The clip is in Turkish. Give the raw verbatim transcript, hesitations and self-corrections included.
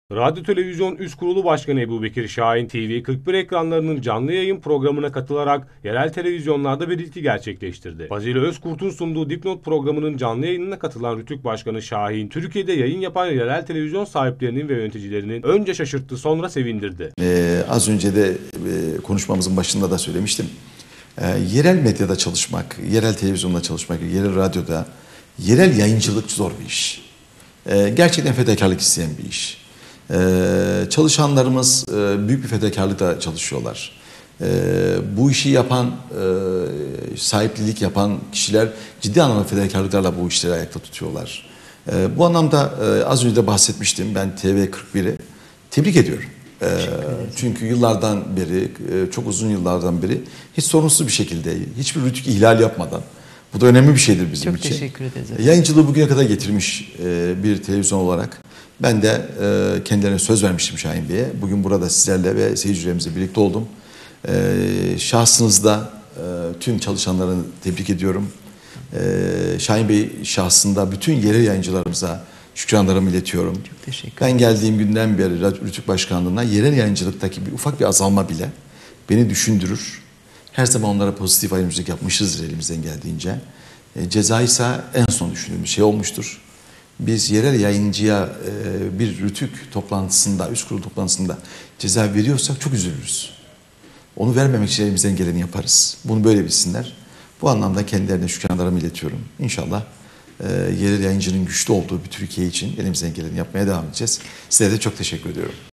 Radyo Televizyon Üst Kurulu Başkanı Ebubekir Şahin T V kırk bir ekranlarının canlı yayın programına katılarak yerel televizyonlarda bir ilki gerçekleştirdi. Fazile Özkurt'un sunduğu Dipnot programının canlı yayınına katılan Rütük Başkanı Şahin, Türkiye'de yayın yapan yerel televizyon sahiplerinin ve yöneticilerinin önce şaşırttı, sonra sevindirdi. Ee, az önce de e, konuşmamızın başında da söylemiştim. Ee, yerel medyada çalışmak, yerel televizyonda çalışmak, yerel radyoda, yerel yayıncılık zor bir iş. Ee, gerçekten fedakarlık isteyen bir iş. Ee, çalışanlarımız e, büyük bir fedakarlıkla çalışıyorlar. Ee, bu işi yapan, e, sahiplilik yapan kişiler ciddi anlamda fedakarlıklarla bu işleri ayakta tutuyorlar. Ee, bu anlamda e, az önce de bahsetmiştim, ben T V kırk bir'i tebrik ediyorum. Ee, çünkü yıllardan beri, e, çok uzun yıllardan beri hiç sorunsuz bir şekilde, hiçbir rütük ihlal yapmadan, bu da önemli bir şeydir bizim Çok için. Çok teşekkür ederiz. Yayıncılığı bugüne kadar getirmiş e, bir televizyon olarak ben de e, kendilerine söz vermiştim Şahin Bey'e. Bugün burada sizlerle ve seyircilerimizle birlikte oldum. E, şahsınızda e, tüm çalışanları tebrik ediyorum. E, Şahin Bey şahsında bütün yerel yayıncılarımıza şükranlarımı iletiyorum. Çok teşekkür Ben geldiğim günden beri Rütük Başkanlığı'na yerel yayıncılıktaki bir ufak bir azalma bile beni düşündürür. Her zaman onlara pozitif ayrımcılık yapmışızdır elimizden geldiğince. E, ceza ise en son düşündüğümüz şey olmuştur. Biz yerel yayıncıya e, bir rütük toplantısında, üst kurul toplantısında ceza veriyorsak çok üzülürüz. Onu vermemek için elimizden geleni yaparız. Bunu böyle bilsinler. Bu anlamda kendilerine şükranlarımı iletiyorum. İnşallah e, yerel yayıncının güçlü olduğu bir Türkiye için elimizden geleni yapmaya devam edeceğiz. Size de çok teşekkür ediyorum.